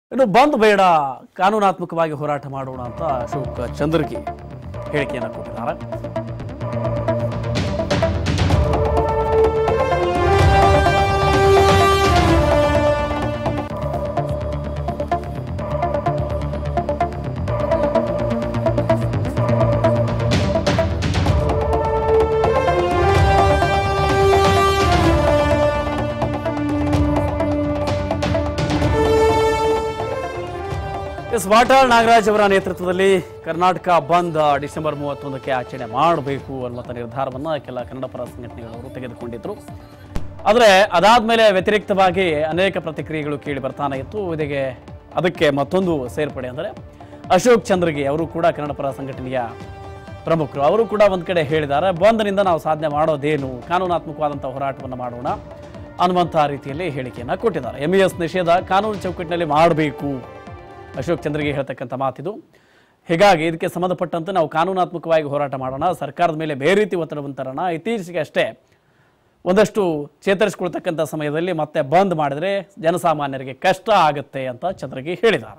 ಇನ್ನು ಬಂದ್ ಬೇಡ ಕಾನೂನಾತ್ಮಕವಾಗಿ ಹೋರಾಟ ಮಾಡೋಣ ಅಂತ ಅಶೋಕ್ ಚಂದ್ರಗಿ ಹೇಳಿಕೆಯನ್ನು ಕೊಟ್ಟಿದ್ದಾರೆ. ವಾಟಾಳ್ ನಾಗರಾಜ್ ಅವರ ನೇತೃತ್ವದಲ್ಲಿ ಕರ್ನಾಟಕ ಬಂದ್ ಡಿಸೆಂಬರ್ 31ಕ್ಕೆ ಆಚರಣೆ ಮಾಡಬೇಕು ಅನ್ನುವಂಥ ನಿರ್ಧಾರವನ್ನು ಕೆಲ ಕನ್ನಡಪರ ಸಂಘಟನೆಗಳವರು ತೆಗೆದುಕೊಂಡಿದ್ರು. ಆದರೆ ಅದಾದ್ಮೇಲೆ ವ್ಯತಿರಿಕ್ತವಾಗಿ ಅನೇಕ ಪ್ರತಿಕ್ರಿಯೆಗಳು ಕೇಳಿ ಬರ್ತಾನೆ ಇತ್ತು. ಅದಕ್ಕೆ ಮತ್ತೊಂದು ಸೇರ್ಪಡೆ ಅಂದರೆ ಅಶೋಕ್ ಚಂದ್ರಗಿ ಅವರು ಕೂಡ ಕನ್ನಡಪರ ಸಂಘಟನೆಯ ಪ್ರಮುಖರು. ಅವರು ಕೂಡ ಒಂದು ಕಡೆ ಹೇಳಿದ್ದಾರೆ, ಬಂದ್ನಿಂದ ನಾವು ಸಾಧನೆ ಮಾಡೋದೇನು, ಕಾನೂನಾತ್ಮಕವಾದಂಥ ಹೋರಾಟವನ್ನು ಮಾಡೋಣ ಅನ್ನುವಂಥ ರೀತಿಯಲ್ಲಿ ಹೇಳಿಕೆಯನ್ನು ಕೊಟ್ಟಿದ್ದಾರೆ. MES ನಿಷೇಧ ಕಾನೂನು ಚೌಕಟ್ಟಿನಲ್ಲಿ ಮಾಡಬೇಕು ಅಶೋಕ್ ಚಂದ್ರಗಿ ಹೇಳ್ತಕ್ಕಂಥ ಮಾತಿದು. ಹೀಗಾಗಿ ಇದಕ್ಕೆ ಸಂಬಂಧಪಟ್ಟಂತೆ ನಾವು ಕಾನೂನಾತ್ಮಕವಾಗಿ ಹೋರಾಟ ಮಾಡೋಣ, ಸರ್ಕಾರದ ಮೇಲೆ ಬೇರೆ ರೀತಿ ಒತ್ತಡವನ್ನು ತರೋಣ. ಇತ್ತೀಚೆಗೆ ಅಷ್ಟೇ ಒಂದಷ್ಟು ಚೇತರಿಸಿಕೊಳ್ತಕ್ಕಂಥ ಸಮಯದಲ್ಲಿ ಮತ್ತೆ ಬಂದ್ ಮಾಡಿದ್ರೆ ಜನಸಾಮಾನ್ಯರಿಗೆ ಕಷ್ಟ ಆಗುತ್ತೆ ಅಂತ ಚಂದ್ರಗಿ ಹೇಳಿದ್ದಾರೆ.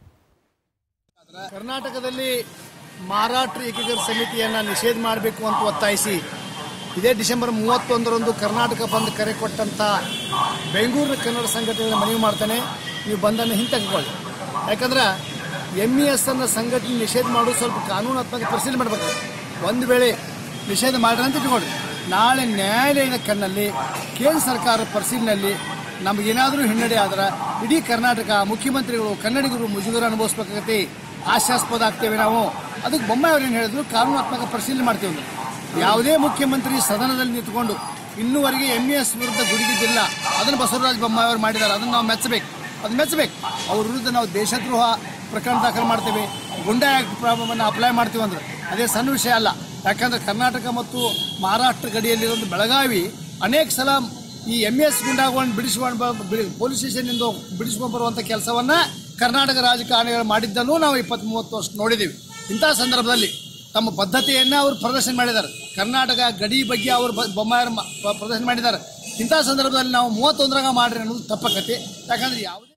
ಕರ್ನಾಟಕದಲ್ಲಿ ಮಾರಾಟ ಏಕೀಕರಣ ಸಮಿತಿಯನ್ನು ನಿಷೇಧ ಮಾಡಬೇಕು ಅಂತ ಒತ್ತಾಯಿಸಿ ಇದೇ ಡಿಸೆಂಬರ್ 31ರಂದು ಕರ್ನಾಟಕ ಬಂದ್ ಕರೆ ಕೊಟ್ಟಂತ ಬೆಂಗಳೂರಿನ ಕನ್ನಡ ಸಂಘಟನೆಗಳ ಮನವಿ ಮಾಡ್ತಾನೆ, ನೀವು ಬಂದನ್ನು ಹಿಂತೆಗೆದುಕೊಳ್ಳಿ. ಯಾಕಂದ್ರೆ MES ಅನ್ನ ಸಂಘಟನೆ ನಿಷೇಧ ಮಾಡೋದು ಸ್ವಲ್ಪ ಕಾನೂನಾತ್ಮಕ ಪರಿಶೀಲನೆ ಮಾಡಬೇಕು. ಒಂದು ವೇಳೆ ನಿಷೇಧ ಮಾಡ್ರಿ ಅಂತ ಇಟ್ಕೊಳ್ಳಿ, ನಾಳೆ ನ್ಯಾಯಾಲಯದ ಕಣ್ಣಲ್ಲಿ ಕೇಂದ್ರ ಸರ್ಕಾರ ಪರಿಶೀಲನೆಯಲ್ಲಿ ನಮಗೇನಾದರೂ ಹಿನ್ನಡೆ ಆದ್ರೆ ಇಡೀ ಕರ್ನಾಟಕ ಮುಖ್ಯಮಂತ್ರಿಗಳು ಕನ್ನಡಿಗರು ಮುಜುಗರ ಅನುಭವಿಸ್ಬೇಕಾಗತ್ತೆ, ಹಾಸ್ಯಾಸ್ಪದ ಆಗ್ತೇವೆ ನಾವು. ಅದಕ್ಕೆ ಬೊಮ್ಮಾಯಿ ಅವ್ರು ಏನು ಹೇಳಿದ್ರು, ಕಾನೂನಾತ್ಮಕ ಪರಿಶೀಲನೆ ಮಾಡ್ತೀವಿ. ಯಾವುದೇ ಮುಖ್ಯಮಂತ್ರಿ ಸದನದಲ್ಲಿ ನಿಂತ್ಕೊಂಡು ಇನ್ನೂವರೆಗೆ MES ವಿರುದ್ಧ ಗುಡುಗಿದ್ದಿಲ್ಲ, ಅದನ್ನು ಬಸವರಾಜ ಬೊಮ್ಮಾಯಿ ಅವರು ಮಾಡಿದ್ದಾರೆ. ಅದನ್ನು ನಾವು ಮೆಚ್ಚಬೇಕು. ಅವ್ರ ವಿರುದ್ಧ ನಾವು ದೇಶದ್ರೋಹ ಪ್ರಕರಣ ದಾಖಲು ಮಾಡ್ತೇವೆ, ಗುಂಡಾ ಆಕ್ಟ್ ಪ್ರಾಬ್ಲಮನ್ನು ಅಪ್ಲೈ ಮಾಡ್ತೀವಿ ಅಂದ್ರೆ ಅದೇ ಸಣ್ಣ ವಿಷಯ ಅಲ್ಲ. ಯಾಕಂದ್ರೆ ಕರ್ನಾಟಕ ಮತ್ತು ಮಹಾರಾಷ್ಟ್ರ ಗಡಿಯಲ್ಲಿರೋ ಬೆಳಗಾವಿ ಅನೇಕ ಸಲ ಈ MES ಗುಂಡಾಗಳನ್ನು ಪೊಲೀಸ್ ಸ್ಟೇಷನ್ನಿಂದ ಬಿಡಿಸ್ಕೊಂಡು ಬರುವಂಥ ಕೆಲಸವನ್ನ ಕರ್ನಾಟಕ ರಾಜಕಾರಣಿಗಳು ಮಾಡಿದ್ದನ್ನು ನಾವು 20-30 ವರ್ಷ ನೋಡಿದ್ದೀವಿ. ಇಂಥ ಸಂದರ್ಭದಲ್ಲಿ ತಮ್ಮ ಬದ್ಧತೆಯನ್ನ ಅವರು ಪ್ರದರ್ಶನ ಮಾಡಿದ್ದಾರೆ. ಕರ್ನಾಟಕ ಗಡಿ ಬಗ್ಗೆ ಅವರು ಬೊಮ್ಮಾಯಿ ಪ್ರದರ್ಶನ ಮಾಡಿದ್ದಾರೆ. ಇಂಥ ಸಂದರ್ಭದಲ್ಲಿ ನಾವು 31ರಾಗ ಮಾಡ್ರಿ ಅನ್ನೋದು ತಪ್ಪಕತೆ. ಯಾಕಂದ್ರೆ ಯಾವುದೇ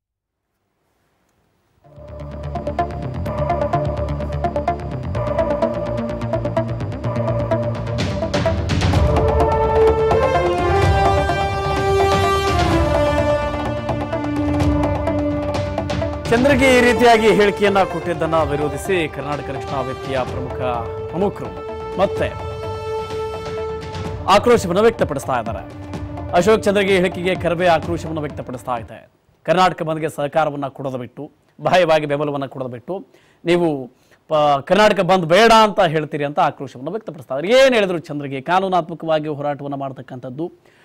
ಚಂದ್ರಗಿ ಈ ರೀತಿಯಾಗಿ ಹೇಳಿಕೆಯನ್ನ ಕೊಟ್ಟಿದ್ದನ್ನ ವಿರೋಧಿಸಿ ಕರ್ನಾಟಕ ರಕ್ಷಣಾ ವೇದಿಕೆಯ ಪ್ರಮುಖರು ಮತ್ತೆ ಆಕ್ರೋಶವನ್ನು ವ್ಯಕ್ತಪಡಿಸ್ತಾ ಇದ್ದಾರೆ. ಅಶೋಕ್ ಚಂದ್ರಗಿ ಹೇಳಿಕೆಗೆ ಕರವೇ ಆಕ್ರೋಶವನ್ನು ವ್ಯಕ್ತಪಡಿಸ್ತಾ ಇದೆ. ಕರ್ನಾಟಕ ಬಂದ್ಗೆ ಸಹಕಾರವನ್ನು ಕೊಡೋದು ಬಿಟ್ಟು, ಬಾಹ್ಯವಾಗಿ ಬೆಂಬಲವನ್ನು ಕೊಡೋದು ಬಿಟ್ಟು ನೀವು ಕರ್ನಾಟಕ ಬಂದ್ ಬೇಡ ಅಂತ ಹೇಳ್ತೀರಿ ಅಂತ ಆಕ್ರೋಶವನ್ನು ವ್ಯಕ್ತಪಡಿಸ್ತಾ ಇದ್ದಾರೆ. ಏನು ಹೇಳಿದ್ರು ಚಂದ್ರಗಿ, ಕಾನೂನಾತ್ಮಕವಾಗಿ ಹೋರಾಟವನ್ನು ಮಾಡತಕ್ಕಂಥದ್ದು